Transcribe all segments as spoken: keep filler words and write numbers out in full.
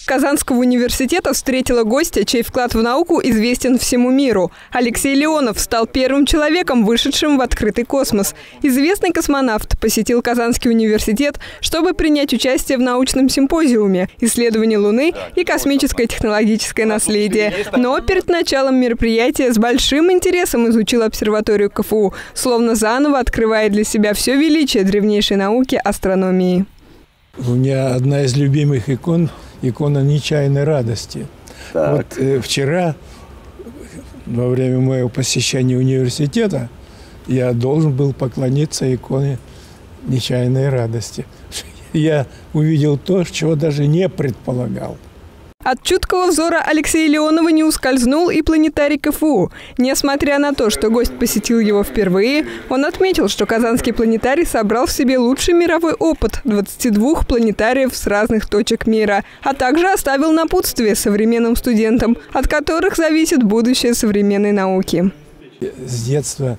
Казанского университета встретила гостя, чей вклад в науку известен всему миру. Алексей Леонов стал первым человеком, вышедшим в открытый космос. Известный космонавт посетил Казанский университет, чтобы принять участие в научном симпозиуме «Исследование Луны и космическое технологическое наследие». Но перед началом мероприятия с большим интересом изучил обсерваторию ка эф у, словно заново открывая для себя все величие древнейшей науки астрономии. У меня одна из любимых икон – икона нечаянной радости. Так. Вот э, вчера, во время моего посещения университета, я должен был поклониться иконе нечаянной радости. Я увидел то, чего даже не предполагал. От чуткого взора Алексея Леонова не ускользнул и планетарий ка эф у. Несмотря на то, что гость посетил его впервые, он отметил, что Казанский планетарий собрал в себе лучший мировой опыт двадцати двух планетариев с разных точек мира, а также оставил напутствие современным студентам, от которых зависит будущее современной науки. С детства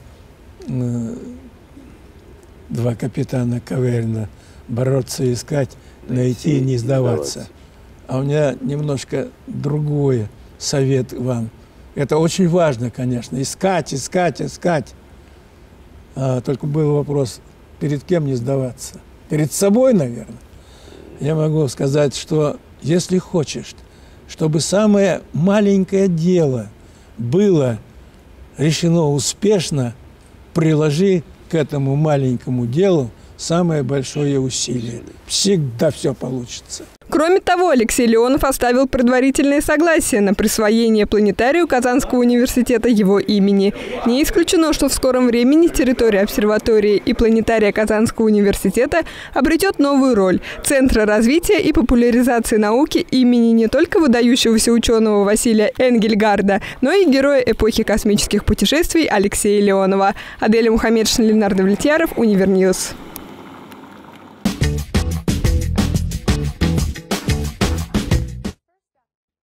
два капитана Каверина: бороться, искать, найти и не сдаваться. А у меня немножко другой совет вам. Это очень важно, конечно. Искать, искать, искать. А, только был вопрос, перед кем не сдаваться? Перед собой, наверное. Я могу сказать, что если хочешь, чтобы самое маленькое дело было решено успешно, приложи к этому маленькому делу самое большое усилие. Всегда все получится. Кроме того, Алексей Леонов оставил предварительное согласие на присвоение планетарию Казанского университета его имени. Не исключено, что в скором времени территория обсерватории и планетария Казанского университета обретет новую роль – центра развития и популяризации науки имени не только выдающегося ученого Василия Энгельгарда, но и героя эпохи космических путешествий Алексея Леонова. Аделя Мухаммедшина, Ленардо Влетьяров, Универньюз.